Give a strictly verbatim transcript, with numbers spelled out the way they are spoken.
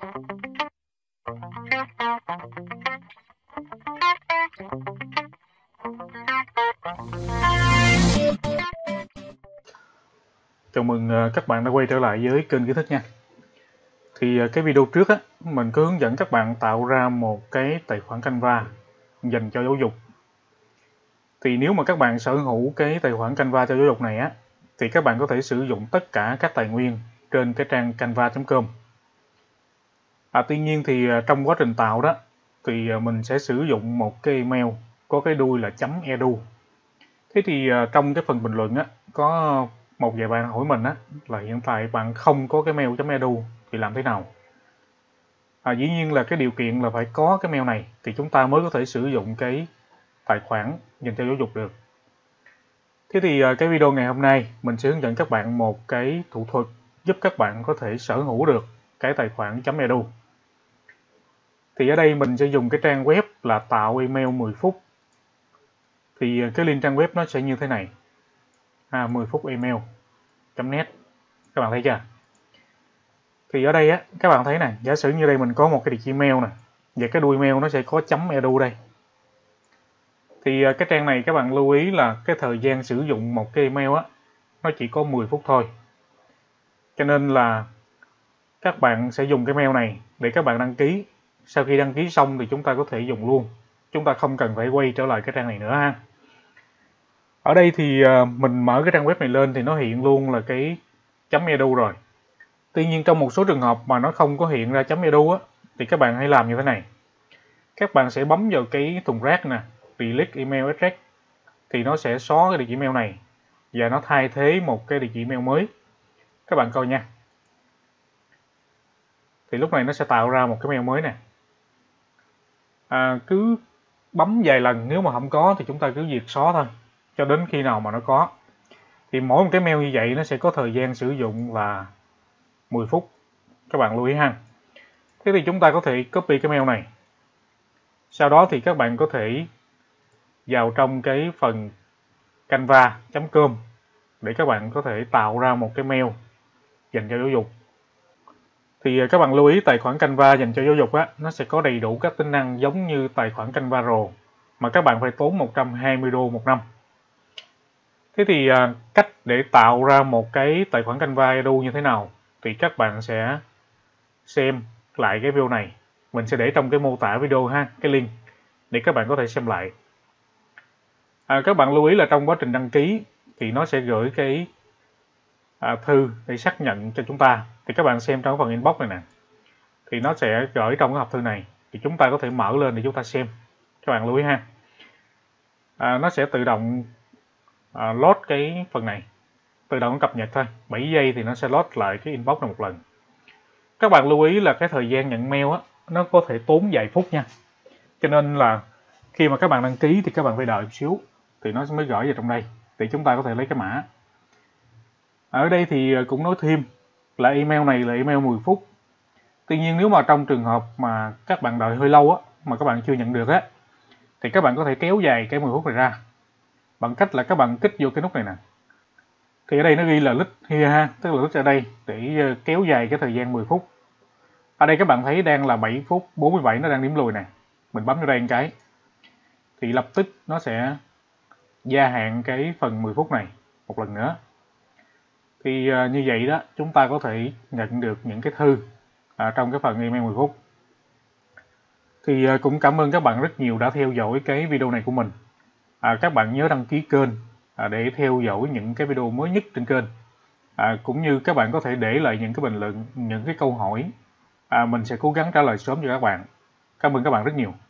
Chào mừng các bạn đã quay trở lại với kênh Kiến Thức nha. Thì cái video trước á, mình có hướng dẫn các bạn tạo ra một cái tài khoản Canva dành cho giáo dục. Thì nếu mà các bạn sở hữu cái tài khoản Canva cho giáo dục này á, thì các bạn có thể sử dụng tất cả các tài nguyên trên cái trang canva chấm com. À, tuy nhiên thì trong quá trình tạo đó, thì mình sẽ sử dụng một cái email có cái đuôi là .edu. Thế thì trong cái phần bình luận á, có một vài bạn hỏi mình á, là hiện tại bạn không có cái mail .edu thì làm thế nào? À, dĩ nhiên là cái điều kiện là phải có cái mail này thì chúng ta mới có thể sử dụng cái tài khoản dành cho giáo dục được. Thế thì cái video ngày hôm nay mình sẽ hướng dẫn các bạn một cái thủ thuật giúp các bạn có thể sở hữu được cái tài khoản .edu. Thì ở đây mình sẽ dùng cái trang web là tạo email mười phút. Thì cái link trang web nó sẽ như thế này. À, mười phút email chấm net. Các bạn thấy chưa? Thì ở đây á, các bạn thấy nè, giả sử như đây mình có một cái địa chỉ email nè, và cái đuôi email nó sẽ có .edu đây. Thì cái trang này các bạn lưu ý là cái thời gian sử dụng một cái email á, nó chỉ có mười phút thôi. Cho nên là các bạn sẽ dùng cái mail này để các bạn đăng ký. Sau khi đăng ký xong thì chúng ta có thể dùng luôn. Chúng ta không cần phải quay trở lại cái trang này nữa ha. Ở đây thì mình mở cái trang web này lên thì nó hiện luôn là cái .edu rồi. Tuy nhiên trong một số trường hợp mà nó không có hiện ra .edu á, thì các bạn hãy làm như thế này. Các bạn sẽ bấm vào cái thùng rác nè, delete email address, thì nó sẽ xóa cái địa chỉ email này và nó thay thế một cái địa chỉ email mới. Các bạn coi nha. Thì lúc này nó sẽ tạo ra một cái mail mới nè. À, cứ bấm vài lần, nếu mà không có thì chúng ta cứ việc xóa thôi, cho đến khi nào mà nó có. Thì mỗi một cái mail như vậy nó sẽ có thời gian sử dụng là mười phút. Các bạn lưu ý ha. Thế thì chúng ta có thể copy cái mail này. Sau đó thì các bạn có thể vào trong cái phần canva chấm com để các bạn có thể tạo ra một cái mail dành cho giáo dục. Thì các bạn lưu ý tài khoản Canva dành cho giáo dục á, nó sẽ có đầy đủ các tính năng giống như tài khoản Canva Pro, mà các bạn phải tốn một trăm hai mươi đô một năm. Thế thì cách để tạo ra một cái tài khoản Canva Edu như thế nào thì các bạn sẽ xem lại cái video này. Mình sẽ để trong cái mô tả video ha, cái link để các bạn có thể xem lại. À, các bạn lưu ý là trong quá trình đăng ký thì nó sẽ gửi cái à, thư để xác nhận cho chúng ta. Thì các bạn xem trong phần inbox này nè, thì nó sẽ gửi trong cái hộp thư này, thì chúng ta có thể mở lên để chúng ta xem. Các bạn lưu ý ha. À, nó sẽ tự động à, load cái phần này, tự động cập nhật thôi, bảy giây thì nó sẽ load lại cái inbox này một lần. Các bạn lưu ý là cái thời gian nhận mail á, nó có thể tốn vài phút nha. Cho nên là khi mà các bạn đăng ký thì các bạn phải đợi một xíu thì nó mới gửi vào trong đây để chúng ta có thể lấy cái mã. Ở đây thì cũng nói thêm là email này là email mười phút. Tuy nhiên nếu mà trong trường hợp mà các bạn đợi hơi lâu á, mà các bạn chưa nhận được á, thì các bạn có thể kéo dài cái mười phút này ra bằng cách là các bạn kích vô cái nút này nè. Thì ở đây nó ghi là list here ha, tức là list ở đây để kéo dài cái thời gian mười phút. Ở đây các bạn thấy đang là bảy phút bốn mươi bảy, nó đang điểm lùi nè. Mình bấm vô đây một cái thì lập tức nó sẽ gia hạn cái phần mười phút này một lần nữa. Thì uh, như vậy đó, chúng ta có thể nhận được những cái thư uh, trong cái phần email mười phút. Thì uh, cũng cảm ơn các bạn rất nhiều đã theo dõi cái video này của mình. Uh, các bạn nhớ đăng ký kênh uh, để theo dõi những cái video mới nhất trên kênh. Uh, cũng như các bạn có thể để lại những cái bình luận, những cái câu hỏi. Uh, mình sẽ cố gắng trả lời sớm cho các bạn. Cảm ơn các bạn rất nhiều.